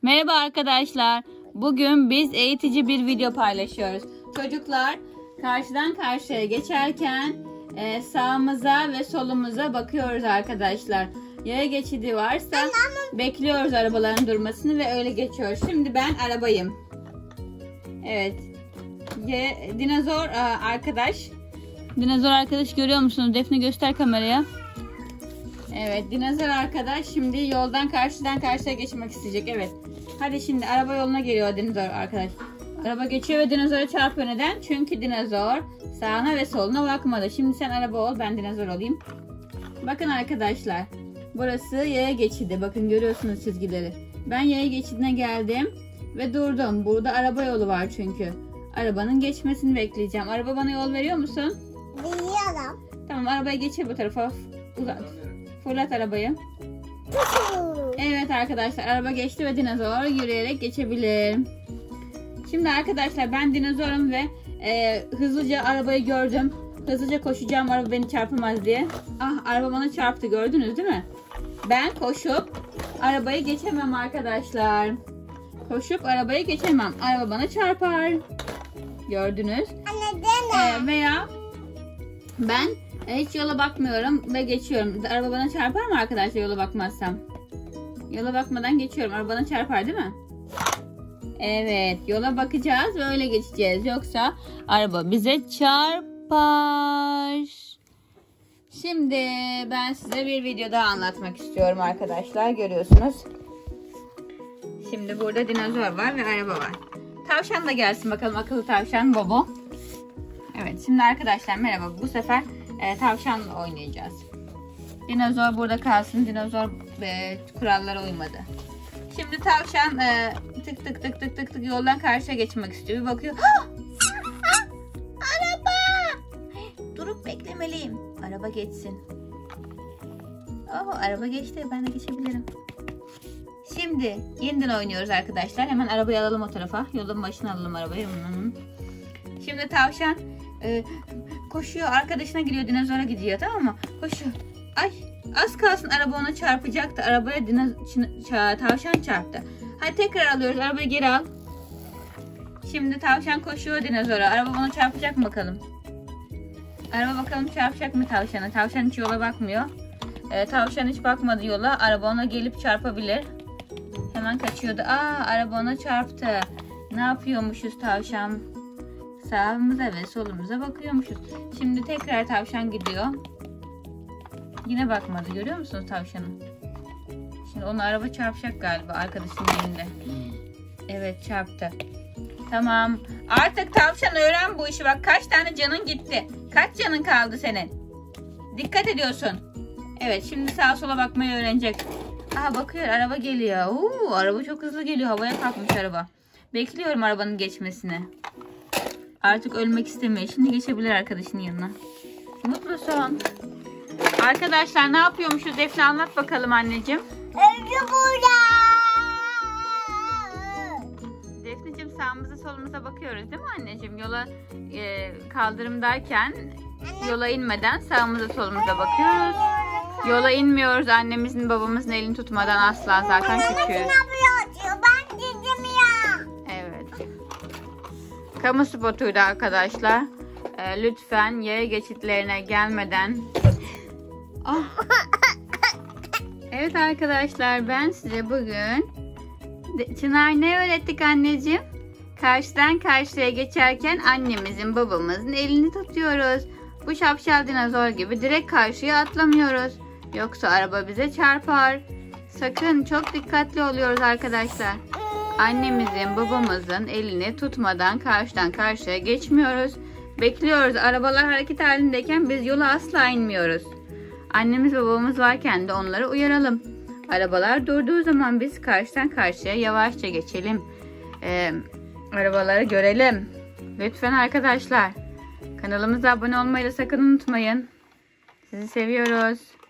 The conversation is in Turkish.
Merhaba arkadaşlar. Bugün biz eğitici bir video paylaşıyoruz. Çocuklar karşıdan karşıya geçerken sağımıza ve solumuza bakıyoruz arkadaşlar. Yaya geçidi varsa bekliyoruz arabaların durmasını ve öyle geçiyoruz. Şimdi ben arabayım. Evet. Dinozor arkadaş. Dinozor arkadaş görüyor musunuz? Defne göster kameraya. Evet, dinozor arkadaş şimdi yoldan karşıdan karşıya geçmek isteyecek. Evet. Hadi şimdi araba yoluna geliyor dinozor arkadaş. Araba geçiyor ve dinozora çarpıyor. Neden? Çünkü dinozor sağına ve soluna bakmadı. Şimdi sen araba ol, ben dinozor olayım. Bakın arkadaşlar. Burası yaya geçidi. Bakın görüyorsunuz çizgileri. Ben yaya geçidine geldim ve durdum. Burada araba yolu var çünkü. Arabanın geçmesini bekleyeceğim. Araba bana yol veriyor musun? Veriyorum. Tamam, arabayı geçir bu tarafa. Uzat. Fırlat arabayı. Evet arkadaşlar, araba geçti ve dinozor yürüyerek geçebilir. Şimdi arkadaşlar ben dinozorum ve hızlıca arabayı gördüm. Hızlıca koşacağım araba beni çarpamaz diye. Ah, araba bana çarptı, gördünüz değil mi? Ben koşup arabayı geçemem arkadaşlar. Koşup arabayı geçemem. Araba bana çarpar. Gördünüz. Veya ben hiç yola bakmıyorum ve geçiyorum. Araba bana çarpar mı arkadaşlar yola bakmazsam? Yola bakmadan geçiyorum. Araba bana çarpar değil mi? Evet. Yola bakacağız ve öyle geçeceğiz. Yoksa araba bize çarpar. Şimdi ben size bir video daha anlatmak istiyorum arkadaşlar. Görüyorsunuz. Şimdi burada dinozor var ve araba var. Tavşan da gelsin bakalım, akıllı tavşan Bobo. Evet, şimdi arkadaşlar merhaba. Bu sefer tavşanla oynayacağız. Dinozor burada kalsın. Dinozor kurallara uymadı. Şimdi tavşan tık tık tık tık tık tık yoldan karşıya geçmek istiyor. Bir bakıyor. Araba! Durup beklemeliyim. Araba geçsin. Oh, araba geçti. Ben de geçebilirim. Şimdi yeniden oynuyoruz arkadaşlar. Hemen arabayı alalım o tarafa. Yolun başına alalım arabayı. Şimdi tavşan koşuyor. Arkadaşına gidiyor. Dinozora gidiyor. Tamam mı? Koşuyor. Ay, az kalsın araba ona çarpacaktı. Arabaya tavşan çarptı. Hadi tekrar alıyoruz. Arabayı geri al. Şimdi tavşan koşuyor dinozora. Araba ona çarpacak mı bakalım? Araba bakalım çarpacak mı tavşana? Tavşan hiç yola bakmıyor. Tavşan hiç bakmadı yola. Araba ona gelip çarpabilir. Hemen kaçıyordu. Aa, araba ona çarptı. Ne yapıyormuşuz tavşan? Sağımıza ve solumuza bakıyormuşuz. Şimdi tekrar tavşan gidiyor. Yine bakmadı. Görüyor musunuz tavşanı? Şimdi ona araba çarpacak galiba arkadaşının elinde. Evet, çarptı. Tamam. Artık tavşan öğren bu işi. Bak kaç tane canın gitti. Kaç canın kaldı senin? Dikkat ediyorsun. Evet, şimdi sağa sola bakmayı öğrenecek. Aha, bakıyor, araba geliyor. Araba çok hızlı geliyor. Havaya kalkmış araba. Bekliyorum arabanın geçmesini. Artık ölmek istemiyor. Şimdi geçebilir arkadaşının yanına. Mutlu son. Arkadaşlar ne yapıyormuşuz? Defne anlat bakalım anneciğim. Önce burada. Defneciğim sağımıza solumuza bakıyoruz değil mi anneciğim? Yola kaldırımdayken yola inmeden sağımıza solumuza bakıyoruz. Yola inmiyoruz annemizin babamızın elini tutmadan asla, zaten küçüğüz. Ben dedim ya. Evet. Kamu spotuydu arkadaşlar. Lütfen yaya geçitlerine gelmeden. Evet arkadaşlar, ben size bugün Çınar ne öğrettik anneciğim? Karşıdan karşıya geçerken annemizin babamızın elini tutuyoruz. Bu şapşal dinozor gibi direkt karşıya atlamıyoruz. Yoksa araba bize çarpar. Sakın çok dikkatli oluyoruz arkadaşlar. Annemizin babamızın elini tutmadan karşıdan karşıya geçmiyoruz. Bekliyoruz. Arabalar hareket halindeyken biz yola asla inmiyoruz. Annemiz babamız varken de onları uyaralım. Arabalar durduğu zaman biz karşıdan karşıya yavaşça geçelim. Arabaları görelim. Lütfen arkadaşlar. Kanalımıza abone olmayı da sakın unutmayın. Sizi seviyoruz.